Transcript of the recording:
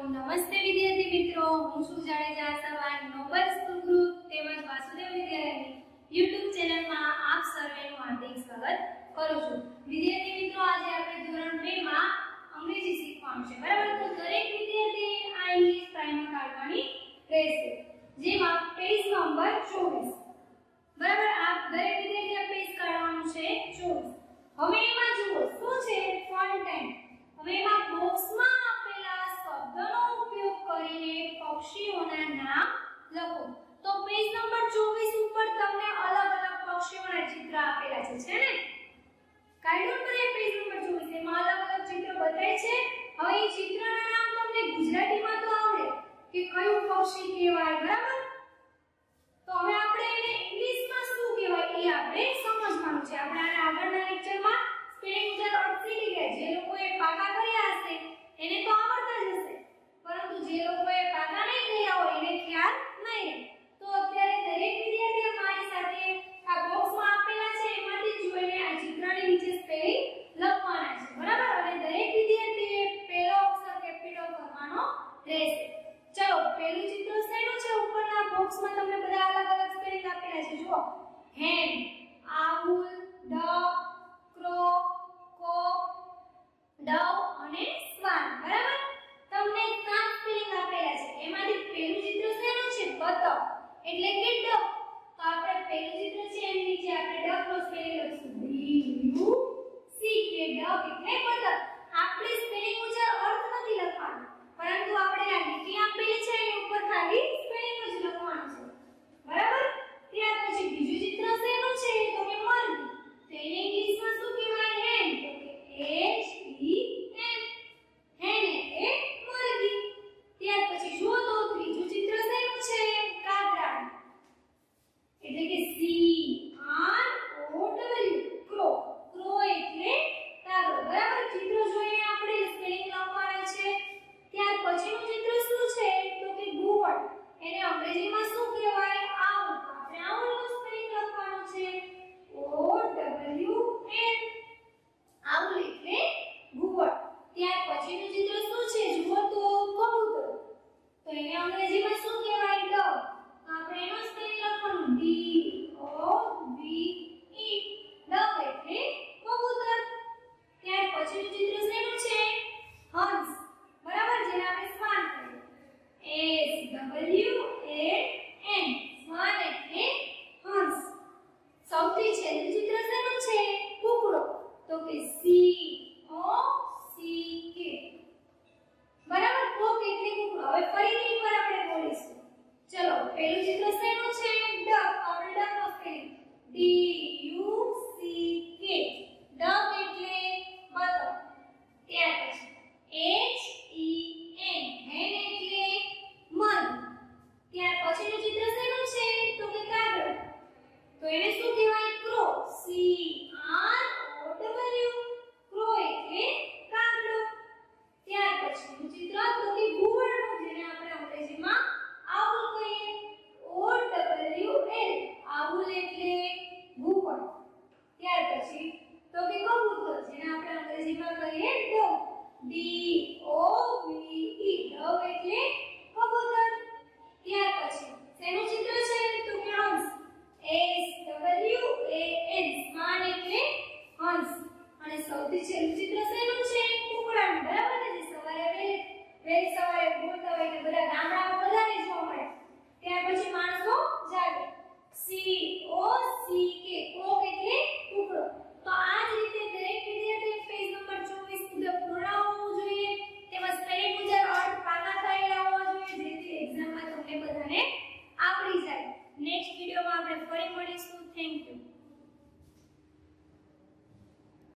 નમસ્તે વિદ્યાર્થી મિત્રો, હું છું Jadeja Savan Noble school group તેમજ વાસુદેવ વિદ્યાલયની YouTube ચેનલમાં આપ સર્વેનું હાર્દિક સ્વાગત કરું છું। વિદ્યાર્થી મિત્રો, આજે આપણે ધોરણ 2 માં અંગ્રેજી શીખવાનું છે, બરાબર? તો દરેક વિદ્યાર્થીએ આ ઇંગ્લિશ પ્રાઇમર કાઢવાની રહેશે, જેમાં પેજ નંબર 24, બરાબર? આ દરેક વિદ્યાર્થીએ પેજ કાઢવાનું છે 24। હવે એમાં જુઓ શું છે, ફોન્ટેન। હવે એમાં બોક્સમાં આપેલા શબ્દનો ઉપયોગ કરીને પક્ષીઓના નામ લખો। તો પેજ નંબર 24 ઉપર તમને અલગ અલગ પક્ષીઓના ચિત્ર આપેલા છે ને? કાઢ્યું તો એ પેજ નંબર 24 એમાં અલગ અલગ ચિત્ર બતાય છે। હવે એ ચિત્રના નામ તમને ગુજરાતીમાં તો આવડે કે કયું પક્ષી કહેવાય, બરાબર? તો હવે આપણે એને ઇંગ્લિશમાં શું કહેવાય એ આપણે સમજવાનું છે। આપણે આના આગળના લેક્ચરમાં સ્પેલિંગ ઉચ્ચાર અર્થ શીખી ગયા। જે લોકોએ પાકા કર્યા હશે એને તો આવડતા જ હશે, પરંતુ જે લોકોએ પાકા નહીં કર્યા હોય એને ખ્યાલ નહીં રહે। તો અત્યારે દરેક વિદ્યાર્થીએ મારી સાથે આ બોક્સમાં આપેલા છે એમાંથી જોઈને આ ચિત્રની નીચે સ્પેલિંગ લખવાના છે, બરાબર? અને દરેક વિદ્યાર્થીએ પહેલો અક્ષર કેપિટલ કરવાનો રહેશે। ચલો, પહેલું ચિત્ર શેનું છે? ઉપરના બોક્સમાં તમને બધા અલગ અલગ સ્પેલિંગ આપેલા છે, જુઓ। Hen, owl, duck, crow, cock, dove અને સ્વાન, બરાબર? તમને 7 સ્પેલિંગ આપેલા છે, એમાંથી પહેલું ચિત્ર શેનું છે? બતક, એટલે કે ડક। તો આપણે પહેલું ચિત્ર છે એની નીચે આપણે ડક નો સ્પેલિંગ લખીશું D U C કે ડક એટલે બતક। આપણે સ્પેલિંગ ઉચ્ચાર અર્થ નથી લખવાનો, પરંતુ આપણે આ લીટી આપેલી છે એની ઉપર ખાલી સ્પેલિંગ જ લખવાનું છે, બરાબર? ત્યાર પછી બીજું ચિત્ર શેનું છે? તો કે મરઘી। તો એને ઇંગ્લિશમાં શું કહેવાય? હેન, તો કે H E N, હેન એટલે મરઘી। ત્યાર પછી જુઓ તો ત્રીજું ચિત્ર શેનું છે? કાગડા, એટલે કે C R O W, crow, crow એટલે કાગડો, બરાબર? ચિત્ર જોઈને આપણે સ્પેલિંગ લખવાના છે। ત્યાર પછીનું ચિત્ર શું છે? તો કે ઘુવડ, એને અંગ્રેજીમાં શું કહેવાય? આઉલ। આપણે આઉલ નો સ્પેલિંગ લખવાનો છે O W L, આઉલ એટલે ઘુવડ। ત્યાર પછીનું ચિત્ર શું છે? જુઓ તો કબૂતર, તો એને અંગ્રેજીમાં શું કહેવાય? ડવ। આપણે એનો સ્પેલિંગ લખવાનું D O V E, dove એટલે કબૂતર। ત્યાર પછીનું ચિત્ર શેનું છે? હંસ, બરાબર? જેને આપણે શ્વાન કહીએ S W A N, શ્વાન એટલે હંસ। સૌથી છેલ્લું ચિત્ર શેનું છે? કૂકડો, તો કે C O C K, બરાબર? કોક એટલે કૂકડો। હવે ફરીથી એકવાર આપણે બોલીશું, ચલો। પહેલું ચિત્ર શેનું છે? ડક। આપણે ડક નો spelling D U C K, duck એટલે બતક। ત્યાર પછી H E N, હેન એટલે મધ। ત્યાર પછીનું ચિત્ર શેનું છે? તો કે કાગડો, તો એને શું કહેવાય? Crow, C R O W, crow એટલે કાગડો। ત્યાર પછીનું ચિત્ર તો કે ઘુવડનું, જેને આપણે અંગ્રેજીમાં આઉલ કહીએ O W L, આઉલ એટલે ઘુવડ। ત્યાર પછી તો કે કબૂતર, જેને આપણે અંગ્રેજીમાં કહીએ dove, D O V E, dove એટલે કબૂતર। ત્યાર પછી શેનું ચિત્ર છે? તો કે હંસ, S W A N, શ્વાન એટલે હંસ। અને સૌથી છેલ્લું ચિત્ર શેનું છે? કૂકડાનું, બરાબર ને? જે સવારે વહેલી સવારે બોલતા હોય ને બધા ગામડામાં બધાને જોવા મળે। ત્યાર પછી માણસો જાગે C O C K, કોક એટલે